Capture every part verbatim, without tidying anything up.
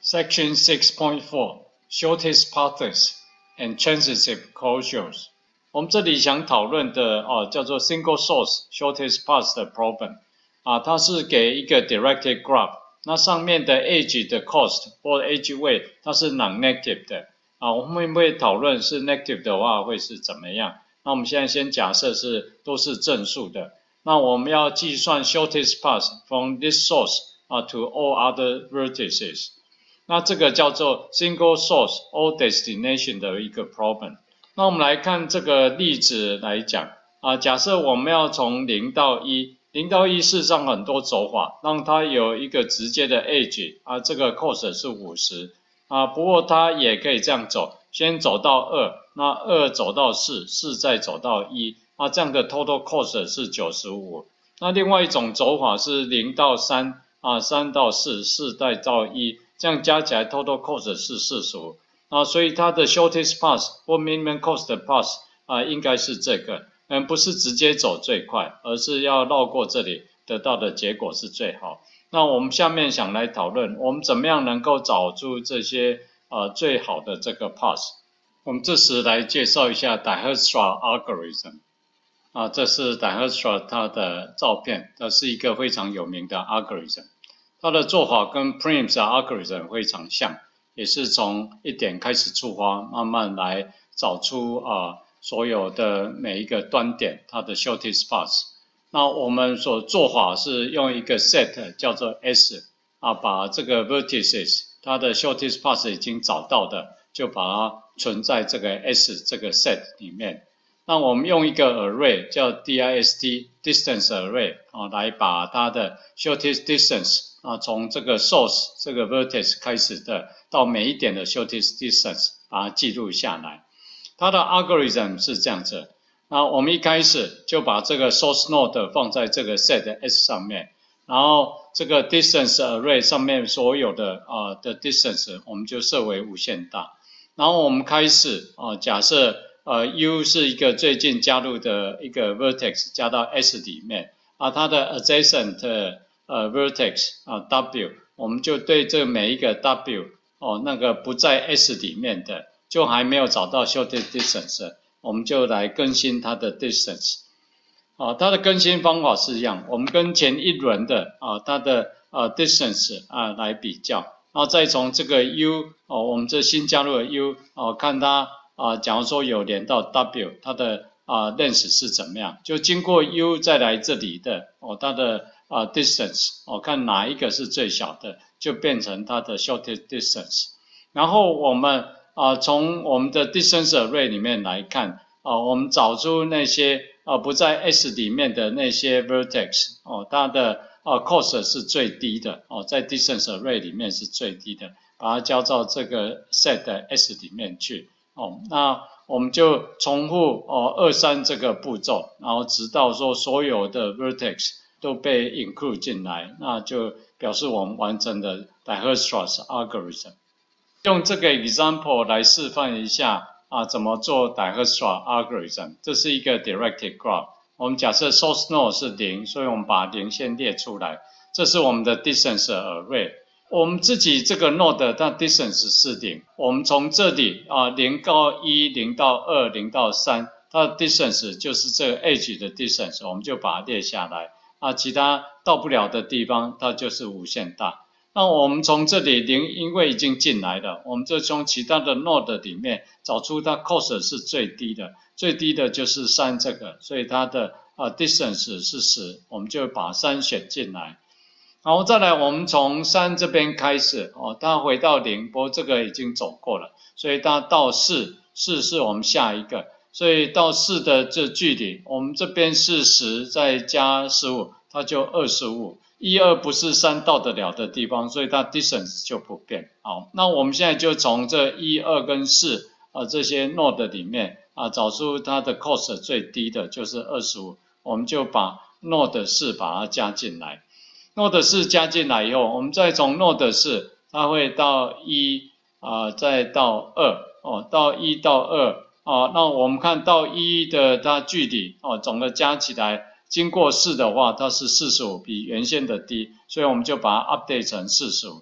Section six point four Shortest paths and transitive closures。我们这里想讨论的哦，叫做 Single Source Shortest Path 的 problem 啊，它是给一个 directed graph， 那上面的 edge 的 cost 或 edge weight 它是 non-negative 的啊，我们会不会讨论是 negative 的话会是怎么样？那我们现在先假设是都是正数的，那我们要计算 shortest path from this source 啊 to all other vertices。那这个叫做 single source all destination 的一个 problem。那我们来看这个例子来讲啊，假设我们要从零到一，零到一事实上很多走法，让它有一个直接的 edge 啊，这个 cost 是五十啊，不过它也可以这样走，先走到二，那二走到四，四再走到一，啊，这样的 total cost 是九十五。那另外一种走法是零到三啊，三到四，四再到一。这样加起来 total cost 是四十五啊，所以它的 shortest path 或 minimum cost path 啊，应该是这个，嗯，不是直接走最快，而是要绕过这里，得到的结果是最好。那我们下面想来讨论，我们怎么样能够找出这些呃最好的这个 path？ 我们这时来介绍一下 Dijkstra algorithm 啊，这是 Dijkstra 它的照片，它是一个非常有名的 algorithm。它的做法跟 Prim's algorithm 非常像，也是从一点开始出发，慢慢来找出啊、呃、所有的每一个端点它的 shortest path。那我们所做法是用一个 set 叫做 S 啊，把这个 vertices 它的 shortest path 已经找到的，就把它存在这个 S 这个 set 里面。那我们用一个 array 叫 dist distance array 啊，来把它的 shortest distance 啊，从这个 source 这个 vertex 开始的到每一点的 shortest distance 把它记录下来。它的 algorithm 是这样子，那我们一开始就把这个 source node 放在这个 set S 上面，然后这个 distance array 上面所有的啊、呃、的 distance 我们就设为无限大，然后我们开始啊、呃、假设呃 U 是一个最近加入的一个 vertex 加到 S 里面啊，它的 adjacent呃 vertex 啊 W， 我们就对这每一个 W 哦那个不在 S 里面的，就还没有找到 shortest distance， 我们就来更新它的 distance。啊，它的更新方法是一样，我们跟前一轮的啊它的呃 distance 啊来比较，然后再从这个 U 哦我们这新加入的 U 哦看它啊假如说有连到 W， 它的啊 length 是怎么样，就经过 U 再来这里的哦它的啊、uh, distance 哦，看哪一个是最小的，就变成它的 shortest distance。然后我们啊、呃、从我们的 distance array 里面来看啊、呃，我们找出那些啊、呃、不在 S 里面的那些 vertex 哦，它的啊、呃、cost 是最低的哦，在 distance array 里面是最低的，把它交到这个 set 的 S 里面去哦，那我们就重复哦二三这个步骤，然后直到说所有的 vertex都被 include 进来，那就表示我们完成的 Dijkstra algorithm。用这个 example 来示范一下啊，怎么做 Dijkstra algorithm。这是一个 directed graph。我们假设 source node 是零，所以我们把零先列出来。这是我们的 distance array。我们自己这个 node 它 distance 是零，我们从这里啊零到一、零到二、零到三，它的 distance 就是这个 edge 的 distance， 我们就把它列下来。啊，其他到不了的地方，它就是无限大。那我们从这里零，因为已经进来了，我们就从其他的 node 里面找出它 cost 是最低的，最低的就是三这个，所以它的啊 distance 是十，我们就把三选进来。然后再来，我们从三这边开始，哦，它回到零，不过这个已经走过了，所以它到四，四是我们下一个。所以到四的这距离，我们这边是十，再加十五，它就二十五。一、二不是三到得了的地方，所以它 distance 就不变。好，那我们现在就从这一、二跟四啊这些 node 里面啊找出它的 cost 最低的就是二十五，我们就把 node 四把它加进来。node 四加进来以后，我们再从 node 四，它会到一啊，再到二哦，到一到二。哦，那我们看到一的它距离哦，总的加起来经过四的话，它是四十五，比原先的低，所以我们就把它 update 成四十五。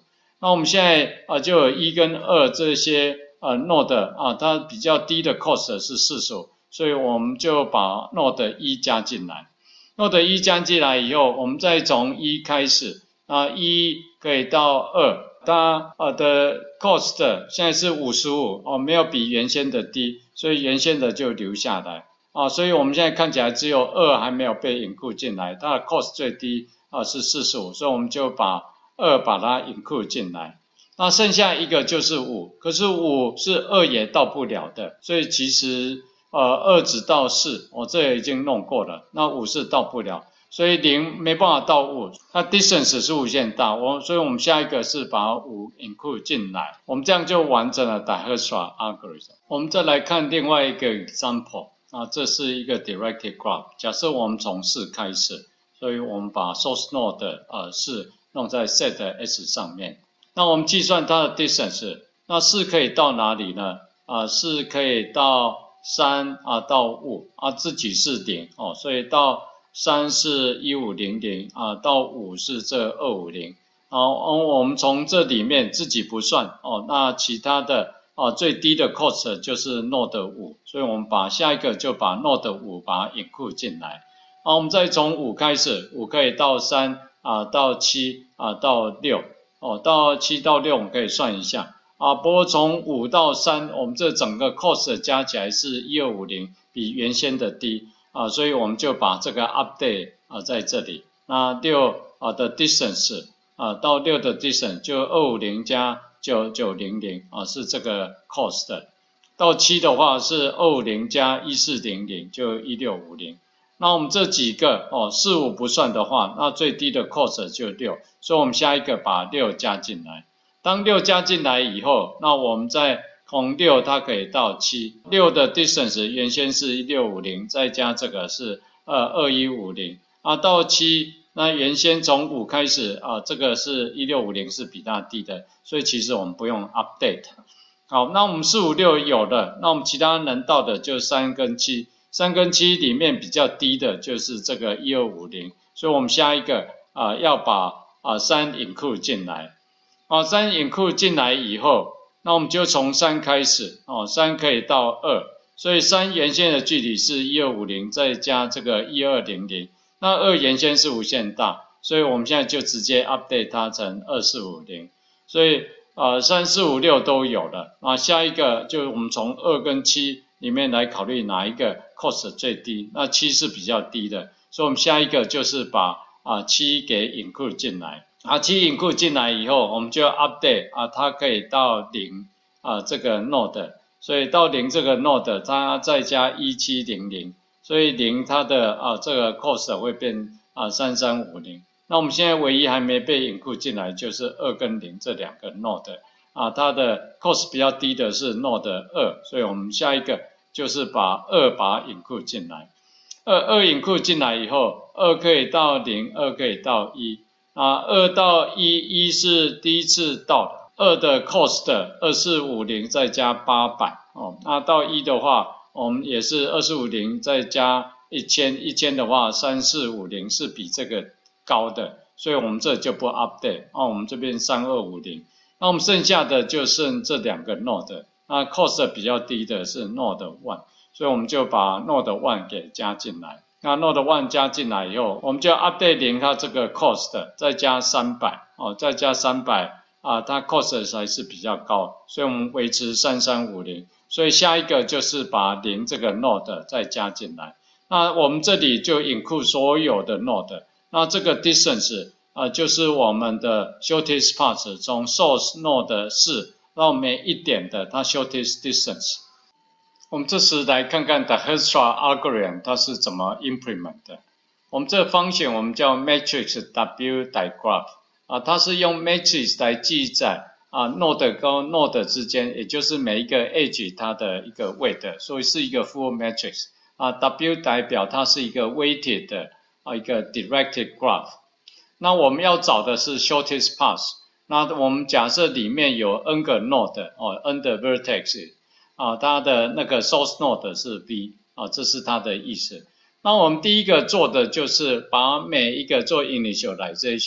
那我们现在啊就有一跟二这些呃 node 啊，它比较低的 cost 是四十五，所以我们就把 node 一加进来。node 一加进来以后，我们再从一开始啊，一可以到二，它呃的 cost 现在是五十五哦，没有比原先的低，所以原先的就留下来啊，所以我们现在看起来只有二还没有被 include 进来，它的 cost 最低啊是四十五，所以我们就把二把它 include 进来。那剩下一个就是五，可是五是二也到不了的，所以其实呃二只到四，我、哦、这也已经弄过了，那五是到不了，所以零没办法到五，它 distance 是无限大，我所以我们下一个是把五 include 进来，我们这样就完整了 Dijkstra algorithm。我们再来看另外一个 example， 啊，这是一个 directed graph， 假设我们从四开始，所以我们把 source node 呃四弄在 set S 上面。那我们计算它的 distance， 那四可以到哪里呢？啊，四可以到三啊，到五啊，自己是零哦，所以到三是一五零零啊，到五是这二五零。好，我们从这里面自己不算哦，那其他的啊最低的 cost 就是 node 五，所以我们把下一个就把 node 五把它 include 进来。好，我们再从五开始，五可以到三啊，到七啊，到六。哦，到七到六我们可以算一下啊，不过从五到三，我们这整个 cost 加起来是一二五零，比原先的低啊，所以我们就把这个 update 啊在这里。那六啊的 distance 啊到六的 distance 就二五零加九九零零啊是这个 cost， 到七的话是二五零加一四零零就一六五零。那我们这几个哦，四五不算的话，那最低的 cost 就六，所以我们下一个把六加进来。当六加进来以后，那我们再从六它可以到七，六的 distance 原先是一六五零，再加这个是呃二一五零啊，到七那原先从五开始啊，这个是一六五零是比它低的，所以其实我们不用 update。好，那我们四五六有了，那我们其他能到的就三跟七。三跟七里面比较低的就是这个一二五零，所以我们下一个啊、呃、要把啊三 include 进来，啊三 include 进来以后，那我们就从三开始哦，三可以到二，所以三原先的距离是一二五零，再加这个一二零零，那二原先是无限大，所以我们现在就直接 update 它成二四五零，所以呃三四五六都有了，啊下一个就我们从二跟七里面来考虑哪一个 cost 最低，那七是比较低的，所以我们下一个就是把啊七给 include 进来，啊七 include 进来以后，我们就要 update 啊它可以到零啊这个 node， 所以到零这个 node 它再加一七零零，所以零它的啊这个 cost 会变啊三三五零，那我们现在唯一还没被 include 进来就是二跟零这两个 node， 啊它的 cost 比较低的是 node 二，所以我们下一个就是把二把它 include 进来，二二 include 进来以后，二可以到零，二可以到一，啊，二到一，一是第一次到的，二的 cost 二四五零再加八百哦，那到一的话，我们也是二四五零再加一千，一千的话三四五零是比这个高的，所以我们这就不 update，哦，我们这边三二五零，那我们剩下的就剩这两个 node。那 cost 比较低的是 node 一， 所以我们就把 node 一给加进来。那 node 一加进来以后，我们就要 update 零它这个 cost， 再加三百哦，再加三百啊，它 cost 还是比较高，所以我们维持三三五零。所以下一个就是把零这个 node 再加进来。那我们这里就 include 所有的 node， 那这个 distance 啊，就是我们的 shortest path 从 source node 四。到每一点的它 shortest distance， 我们这时来看看 Dijkstra algorithm 它是怎么 implement 的。我们这个方选我们叫 matrix W digraph 啊，它是用 matrix 来记载啊 node 跟 node 之间，也就是每一个 edge 它的一个 weight， 所以是一个 full matrix 啊。W 代表它是一个 weighted 的啊一个 directed graph。那我们要找的是 shortest path。那我们假设里面有 n 个 node 哦 ，n 的 vertex 啊，它的那个 source node 是 v 啊，这是它的意思。那我们第一个做的就是把每一个做 initialization，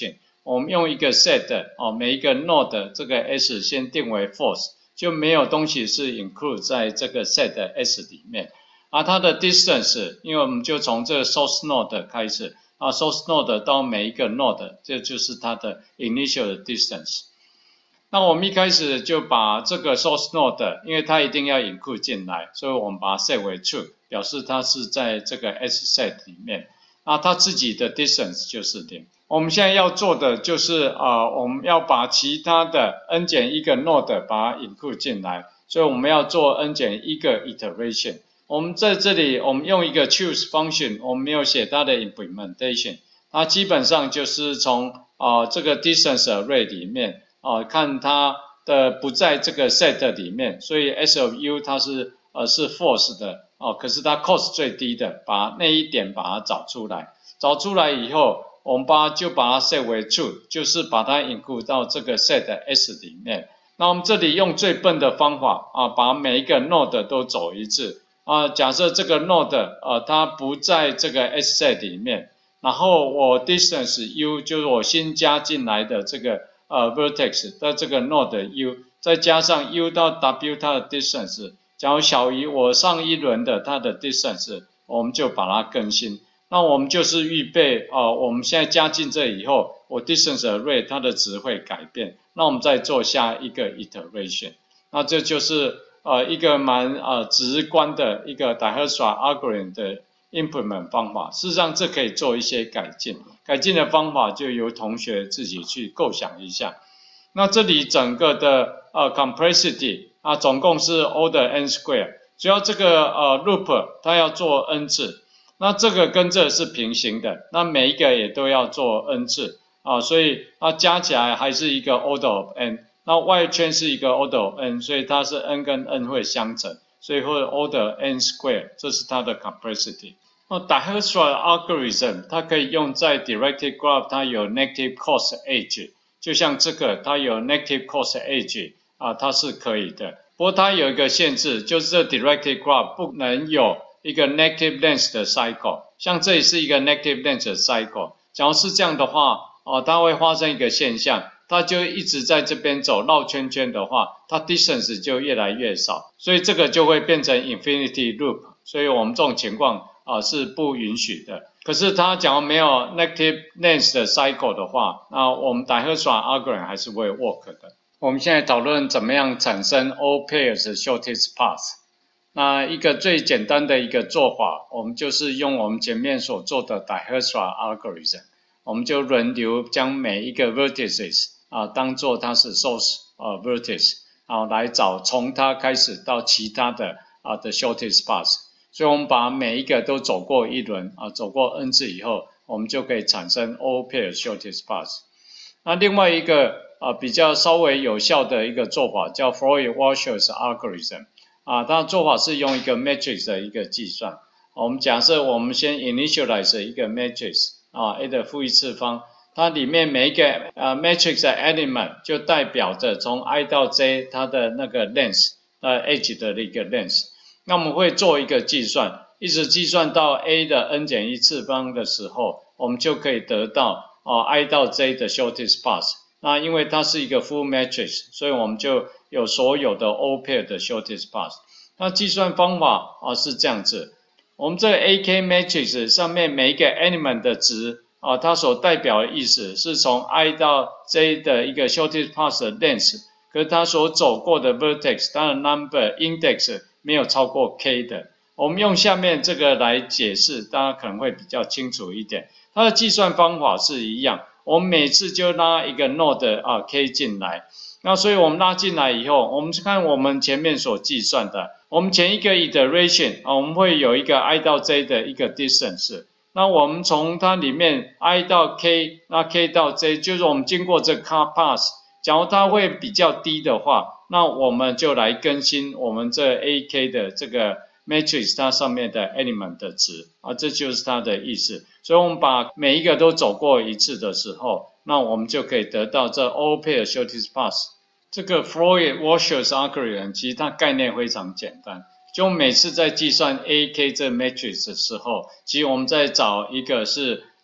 我们用一个 set 哦，每一个 node 这个 s 先定为 false， 就没有东西是 include 在这个 set s 里面。而它的 distance， 因为我们就从这个 source node 开始，啊 source node 到每一个 node， 这就是它的 initial distance。那我们一开始就把这个 source node， 因为它一定要 include 进来，所以我们把它 set 为 true， 表示它是在这个 s set 里面。那它自己的 distance 就是零。我们现在要做的就是呃，我们要把其他的 n 减一个 node 把它 include 进来，所以我们要做 n 减一个 iteration。我们在这里，我们用一个 choose function， 我们没有写它的 implementation， 它基本上就是从呃这个 distance array 里面呃看它的不在这个 set 里面，所以 s of u 它是呃是 false 的哦，可是它 cost 最低的，把那一点把它找出来，找出来以后，我们把就把它 set 为 true， 就是把它 include 到这个 set s 里面。那我们这里用最笨的方法啊，把每一个 node 都走一次。啊，假设这个 node 呃它不在这个 s set 里面，然后我 distance u 就是我新加进来的这个呃 vertex 的这个 node u， 再加上 u 到 w 它的 distance， 假如小于我上一轮的它的 distance， 我们就把它更新。那我们就是预备呃我们现在加进这以后，我 distance array 它的值会改变，那我们再做下一个 iteration， 那这就是呃，一个蛮呃直观的一个 Dijkstra algorithm 的 implement 方法，事实上这可以做一些改进，改进的方法就由同学自己去构想一下。那这里整个的呃 complexity 啊，总共是 order n square， 只要这个呃 loop 它要做 n 次，那这个跟这是平行的，那每一个也都要做 n 次啊，所以它加起来还是一个 order of n。那外圈是一个 order of n， 所以它是 n 跟 n 会相乘，所以会 order n square， 这是它的 complexity。那 Dijkstra algorithm 它可以用在 directed graph， 它有 negative cost edge， 就像这个它有 negative cost edge 啊，它是可以的。不过它有一个限制，就是这 directed graph 不能有一个 negative length 的 cycle， 像这里是一个 negative length 的 cycle， 假如是这样的话，哦，它会发生一个现象。它就一直在这边走绕圈圈的话，它 distance 就越来越少，所以这个就会变成 infinity loop， 所以我们这种情况啊、呃、是不允许的。可是它假如没有 negative length 的 cycle 的话，那我们 Dijkstra algorithm 还是会 work 的。我们现在讨论怎么样产生 all pairs shortest path。那一个最简单的一个做法，我们就是用我们前面所做的 Dijkstra algorithm， 我们就轮流将每一个 vertices啊，当做它是 source 呃 vertex 啊，来找从它开始到其他的啊的 shortest path， 所以我们把每一个都走过一轮啊，走过 n 次以后，我们就可以产生 all pair shortest path。那另外一个啊比较稍微有效的一个做法叫 Floyd-Warshau's algorithm 啊，它的做法是用一个 matrix 的一个计算。我们假设我们先 initialize 一个 matrix 啊 a 的负一次方。它里面每一个呃 matrix 的 element 就代表着从 i 到 j 它的那个 length 呃 edge 的一个 length。那我们会做一个计算，一直计算到 a 的 n 减一次方的时候，我们就可以得到哦、呃、i 到 j 的 shortest path。那因为它是一个 full matrix， 所以我们就有所有的 all pair 的 shortest path。那计算方法啊、呃、是这样子，我们这个 A K matrix 上面每一个 element 的值。啊，它所代表的意思是从 i 到 j 的一个 shortest path 的 length， 可是它所走过的 vertex， 它的 number index 没有超过 k 的。我们用下面这个来解释，大家可能会比较清楚一点。它的计算方法是一样，我们每次就拉一个 node 啊 k 进来，那所以我们拉进来以后，我们看我们前面所计算的，我们前一个 iteration 啊，我们会有一个 i 到 j 的一个 distance。那我们从它里面 i 到 k， 那 k 到 j， 就是我们经过这个 car path， 假如它会比较低的话，那我们就来更新我们这 A K 的这个 matrix 它上面的 element 的值啊，这就是它的意思。所以我们把每一个都走过一次的时候，那我们就可以得到这 all pair shortest path。这个 Floyd-Warshau's algorithm 其实它概念非常简单。就每次在计算 A K 这 matrix 的时候，其实我们在找一个是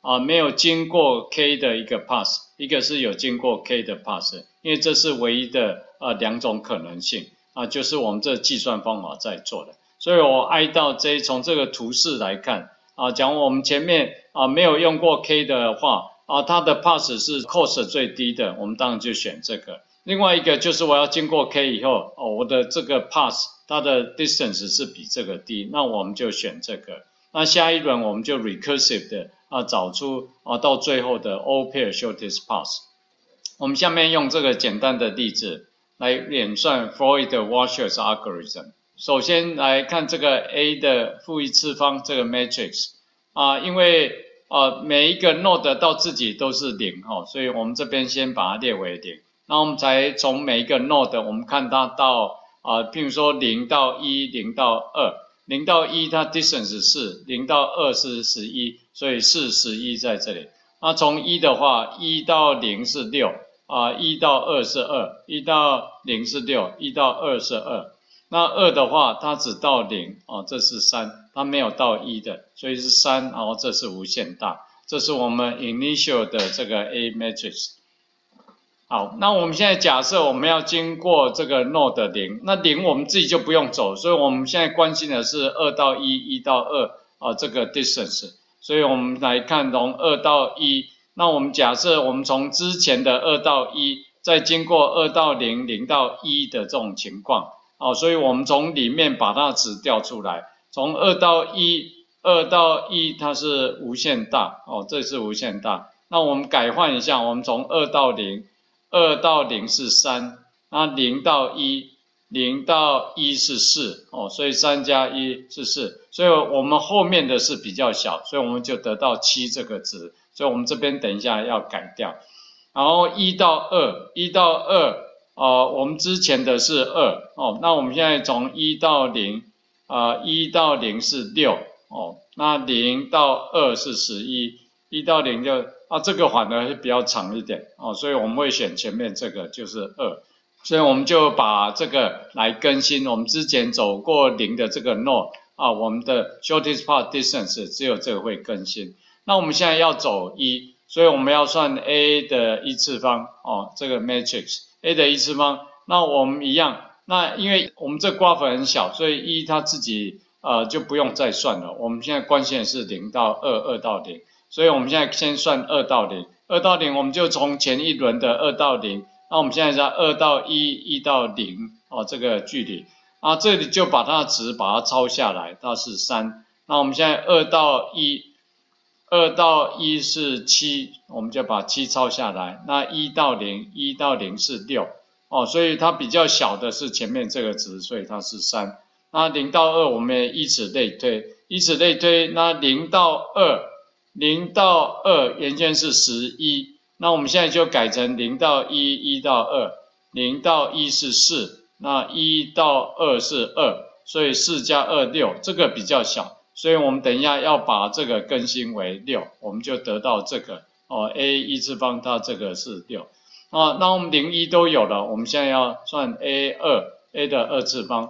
啊没有经过 k 的一个 pass， 一个是有经过 k 的 pass， 因为这是唯一的呃两种可能性啊，就是我们这计算方法在做的。所以我 i 到 j 从这个图示来看啊，假如我们前面啊没有用过 k 的话啊，它的 pass 是 cost 最低的，我们当然就选这个。另外一个就是我要经过 k 以后，哦，我的这个 pass 它的 distance 是比这个低，那我们就选这个。那下一轮我们就 recursive 的啊找出啊到最后的 all pair shortest pass。我们下面用这个简单的例子来演算 Floyd-Warshau's algorithm。首先来看这个 A 的负一次方这个 matrix 啊，因为呃每一个 node 到自己都是零哈、哦，所以我们这边先把它列为零。那我们才从每一个 node 我们看它到啊、呃，譬如说零到一，零到二，零到一它 distance 是零到二是十一，所以是十一在这里。那从一的话，一到零是六啊，一到二是二，一到零是六，一到二是二。那二的话，它只到零哦，这是三，它没有到一的，所以是三，然后这是无限大，这是我们 initial 的这个 A matrix。好，那我们现在假设我们要经过这个 node 零，那零我们自己就不用走，所以我们现在关心的是二到一，一到二啊这个 distance， 所以我们来看从二到一，那我们假设我们从之前的二到一，再经过二到零，零到一的这种情况，哦，所以我们从里面把它值调出来，从二到一，二到一它是无限大，哦，这是无限大，那我们改换一下，我们从二到零。二到零是三，那零到一，零到一是四，哦，所以三加一是四，所以我们后面的是比较小，所以我们就得到七这个值，所以我们这边等一下要改掉。然后一到二，一到二，呃，我们之前的是二，哦，那我们现在从一到零，呃，一到零是六，哦，那零到二是十一，一到零就。啊，这个反而会比较长一点哦，所以我们会选前面这个就是二，所以我们就把这个来更新我们之前走过零的这个 node 啊，我们的 shortest path distance 只有这个会更新。那我们现在要走一，所以我们要算 A 的一次方哦，这个 matrix A 的一次方，那我们一样，那因为我们这 graph 很小，所以一它自己呃就不用再算了，我们现在关键是零到二，二到零。所以我们现在先算二到零，二到零我们就从前一轮的二到零，那我们现在在二到一，一到零哦这个距离，啊这里就把它的值把它抄下来，它是三，那我们现在二到一，二到一是七，我们就把七抄下来，那一到零，一到零是六，哦所以它比较小的是前面这个值，所以它是三，那零到二我们也以此类推，以此类推，那零到二。零到二原先是十一，那我们现在就改成零到一，一到二，零到一是四，那一到二是二，所以四加二六，这个比较小，所以我们等一下要把这个更新为六，我们就得到这个哦 a 一次方它这个是六，啊，那我们零一都有了，我们现在要算 a 二 a 的二次方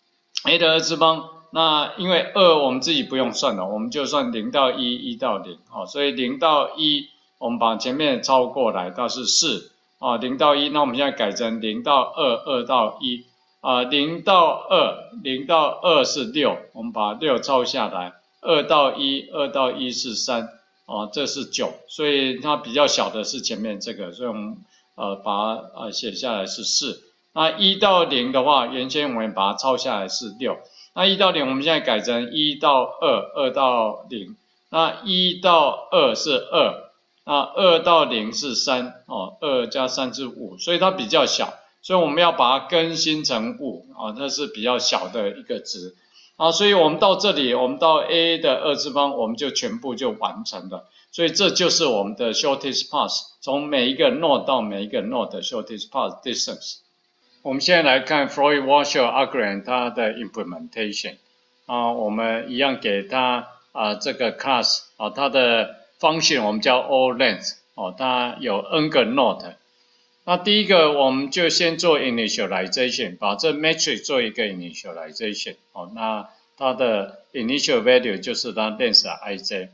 ，a 的二次方。那因为二我们自己不用算了，我们就算零到一，一到零，哦，所以零到一，我们把前面抄过来，它是四，啊，零到一，那我们现在改成零到二，二到一，啊，零到二，零到二是六，我们把六抄下来，二到一，二到一是三，啊，这是九，所以它比较小的是前面这个，所以我们呃把它呃写下来是四，那一到零的话，原先我们把它抄下来是六。那一到零，我们现在改成一到二，二到零。那一到二是二，那二到零是三，哦，二加三是五，所以它比较小，所以我们要把它更新成五，啊，这是比较小的一个值，啊，所以我们到这里，我们到 a 的二次方，我们就全部就完成了，所以这就是我们的 shortest path， 从每一个 node 到每一个 node 的 shortest path distance。我们现在来看 Floyd-Warshau algorithm 它的 implementation 啊，我们一样给它啊这个 class 啊，它的 function 我们叫 all length 哦，它有 n 个 node。那第一个我们就先做 initialization， 把这 matrix 做一个 initialization 哦，那它的 initial value 就是它 length ij。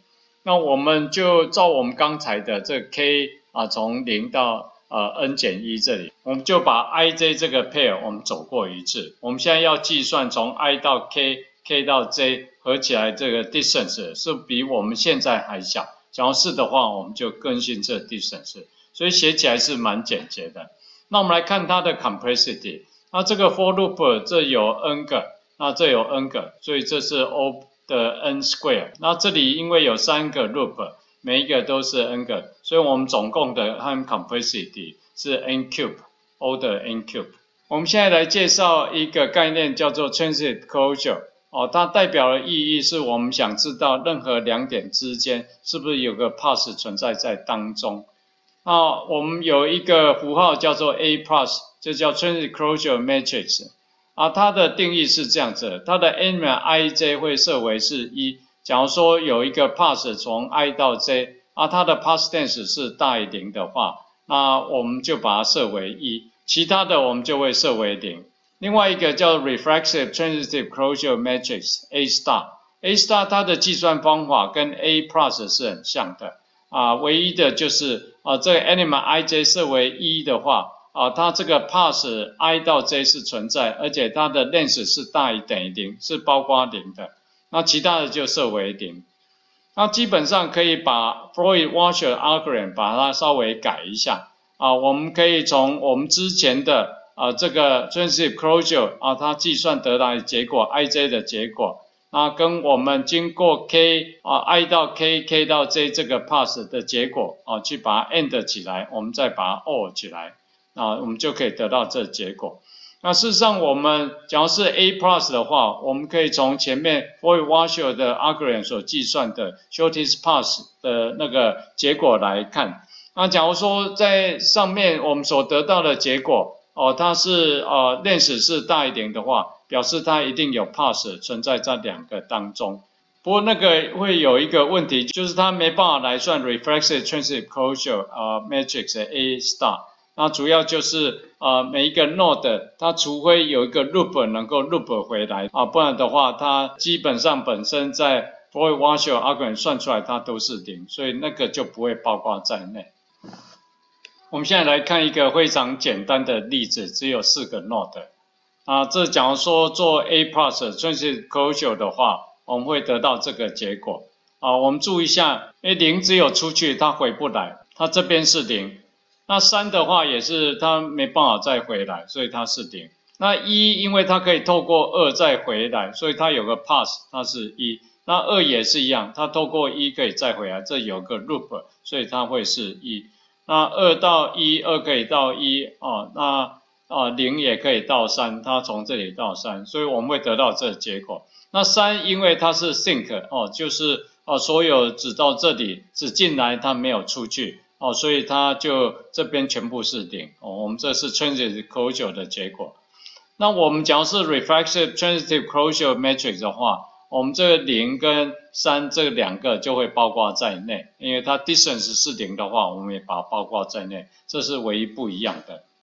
那我们就照我们刚才的这 k 啊，从零到呃 n 减一这里，我们就把 ij 这个 pair 我们走过一次。我们现在要计算从 i 到 k，k 到 j 合起来这个 distance 是比我们现在还小。假如是的话，我们就更新这 distance， 所以写起来是蛮简洁的。那我们来看它的 complexity， 那这个 for loop 这有 n 个，那这有 n 个，所以这是 O 的 n square。那这里因为有三个 loop， 每一个都是 n 个，所以我们总共的和 complexity 是 n cube，O 的 n cube。我们现在来介绍一个概念叫做 transit closure。哦，它代表的意义是我们想知道任何两点之间是不是有个 path 存在在当中。那我们有一个符号叫做 A plus， 就叫 transit closure matrix。啊，它的定义是这样子，它的 element ij 会设为是一。假如说有一个 path 从 i 到 j， 啊，它的 path distance 是大于零的话，那我们就把它设为一，其他的我们就会设为零。另外一个叫 reflexive transitive closure matrix A star，A star 它的计算方法跟 A plus 是很像的啊，唯一的就是啊，这个 element ij 设为一的话啊，它这个 path i 到 j 是存在，而且它的 length 是大于等于零，是包括零的。那其他的就设为零。那基本上可以把 Floyd-Warshall algorithm 把它稍微改一下啊，我们可以从我们之前的啊，这个 transitive closure 啊，它计算得来的结果 ij 的结果，那跟我们经过 k 啊 i 到 k，k 到 j 这个 path 的结果啊，去把它 and 起来，我们再把它 or 起来，啊，我们就可以得到这结果。那事实上，我们假如是 A plus 的话，我们可以从前面 Floyd-Warshall 的 algorithm 所计算的 shortest path 的那个结果来看。那假如说在上面我们所得到的结果，哦，它是呃 length 是大一点的话，表示它一定有 path 存在在两个当中。不过那个会有一个问题，就是它没办法来算 reflexive transitive closure 呃 matrix 的 A star。那主要就是呃每一个 node 它除非有一个 loop 能够 loop 回来啊，不然的话它基本上本身在 Floyd-Warshall algorithm 算出来它都是零，所以那个就不会包括在内。我们现在来看一个非常简单的例子，只有四个 node。啊，这假如说做 A plus transitive closure 的话，我们会得到这个结果。啊，我们注意一下，因为零只有出去，它回不来，它这边是零。那三的话也是它没办法再回来，所以它是零。那一因为它可以透过二再回来，所以它有个 path， 它是一。那二也是一样，它透过一可以再回来，这有个 loop， 所以它会是一。那二到一，二可以到一哦，那啊零也可以到三，它从这里到三，所以我们会得到这个结果。那三因为它是 sink 哦，就是哦所有只到这里，只进来它没有出去哦，所以它就这边全部是零哦，我们这是 transitive closure 的结果。那我们假如是 reflexive transitive closure matrix 的话，我们这个零跟三这两个就会包括在内，因为它 distance 是零的话，我们也把它包括在内，这是唯一不一样的。